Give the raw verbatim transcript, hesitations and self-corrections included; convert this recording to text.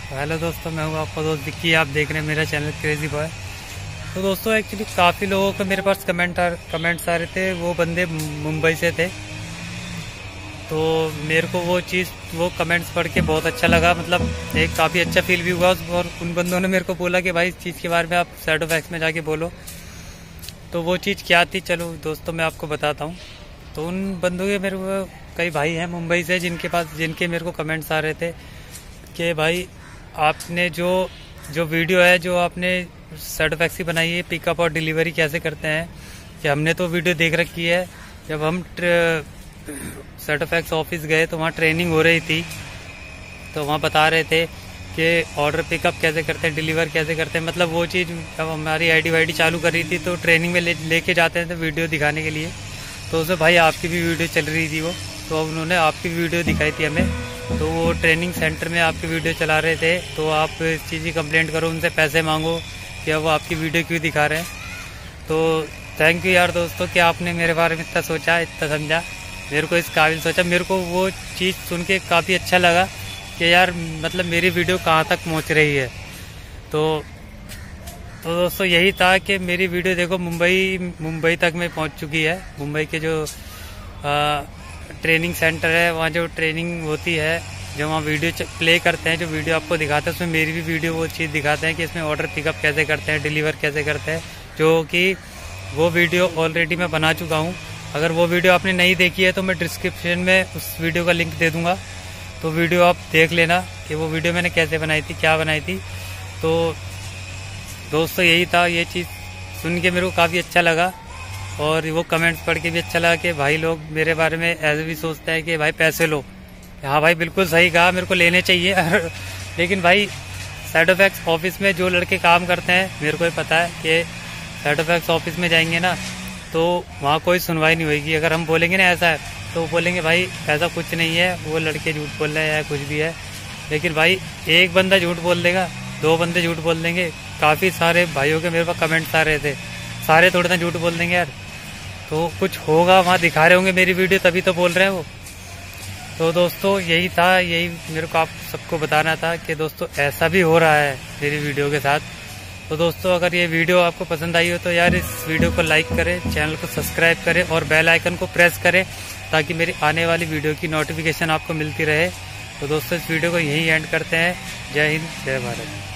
Hello दोस्तों, मैं हूँ आपका दोस्त विक्की। आप देख रहे हैं मेरा चैनल क्रेजी बॉय। तो दोस्तों एक्चुअली काफ़ी लोगों के मेरे पास कमेंट आ कमेंट्स आ रहे थे। वो बंदे मुंबई से थे, तो मेरे को वो चीज़ वो कमेंट्स पढ़ के बहुत अच्छा लगा। मतलब एक काफ़ी अच्छा फील भी हुआ। और उन बंदों ने मेरे को बोला कि भाई इस चीज़ के बारे में आप साइड ऑफ एक्स में जाके बोलो। तो वो चीज़ क्या थी, चलो दोस्तों मैं आपको बताता हूँ। तो उन बंदों के मेरे को कई भाई हैं मुंबई से जिनके पास जिनके मेरे को कमेंट्स आ रहे थे कि भाई आपने जो जो वीडियो है जो आपने सर्टिफैक्स की बनाई है, पिकअप और डिलीवरी कैसे करते हैं, कि हमने तो वीडियो देख रखी है। जब हम सर्टिफैक्स ऑफिस गए तो वहाँ ट्रेनिंग हो रही थी, तो वहाँ बता रहे थे कि ऑर्डर पिकअप कैसे करते हैं, डिलीवर कैसे करते हैं। मतलब वो चीज़ जब हमारी आईडी वाईडी चालू कर रही थी तो ट्रेनिंग में ले लेके जाते थे वीडियो दिखाने के लिए। तो उसमें भाई आपकी भी वीडियो चल रही थी वो, तो उन्होंने आपकी वीडियो दिखाई थी हमें। तो वो ट्रेनिंग सेंटर में आपकी वीडियो चला रहे थे, तो आप इस चीज़ की कंप्लेंट करो, उनसे पैसे मांगो कि वो आपकी वीडियो क्यों दिखा रहे हैं। तो थैंक यू यार दोस्तों कि आपने मेरे बारे में इतना सोचा, इतना समझा, मेरे को इस काबिल सोचा। मेरे को वो चीज़ सुन के काफ़ी अच्छा लगा कि यार मतलब मेरी वीडियो कहाँ तक पहुँच रही है। तो तो दोस्तों यही था कि मेरी वीडियो देखो मुंबई मुंबई तक में पहुँच चुकी है। मुंबई के जो आ, ट्रेनिंग सेंटर है, वहाँ जो ट्रेनिंग होती है, जो वहाँ वीडियो प्ले करते हैं, जो वीडियो आपको दिखाते हैं, उसमें मेरी भी वीडियो वो चीज़ दिखाते हैं कि इसमें ऑर्डर पिकअप कैसे करते हैं, डिलीवर कैसे करते हैं। जो कि वो वीडियो ऑलरेडी मैं बना चुका हूँ। अगर वो वीडियो आपने नहीं देखी है तो मैं डिस्क्रिप्शन में उस वीडियो का लिंक दे दूँगा, तो वीडियो आप देख लेना कि वो वीडियो मैंने कैसे बनाई थी, क्या बनाई थी। तो दोस्तों यही था। ये चीज़ सुन के मेरे को काफ़ी अच्छा लगा, और वो कमेंट्स पढ़ के भी अच्छा लगा कि भाई लोग मेरे बारे में ऐसे भी सोचते हैं कि भाई पैसे लो। हाँ भाई बिल्कुल सही कहा, मेरे को लेने चाहिए लेकिन भाई साइड ऑफ एक्स ऑफिस में जो लड़के काम करते हैं, मेरे को ही पता है कि साइड ऑफ एक्स ऑफिस में जाएंगे ना तो वहाँ कोई सुनवाई नहीं होगी। अगर हम बोलेंगे ना ऐसा है, तो वो बोलेंगे भाई ऐसा कुछ नहीं है, वो लड़के झूठ बोल रहे हैं या कुछ भी है। लेकिन भाई एक बंदा झूठ बोल देगा, दो बंदे झूठ बोल देंगे। काफ़ी सारे भाइयों के मेरे पास कमेंट्स आ रहे थे, सारे थोड़े ना झूठ बोल देंगे यार। तो कुछ होगा, वहाँ दिखा रहे होंगे मेरी वीडियो, तभी तो बोल रहे हैं वो। तो दोस्तों यही था, यही मेरे को आप सबको बताना था कि दोस्तों ऐसा भी हो रहा है मेरी वीडियो के साथ। तो दोस्तों अगर ये वीडियो आपको पसंद आई हो तो यार इस वीडियो को लाइक करें, चैनल को सब्सक्राइब करें और बेल आइकन को प्रेस करें, ताकि मेरी आने वाली वीडियो की नोटिफिकेशन आपको मिलती रहे। तो दोस्तों इस वीडियो को यहीं एंड करते हैं। जय हिंद, जय भारत।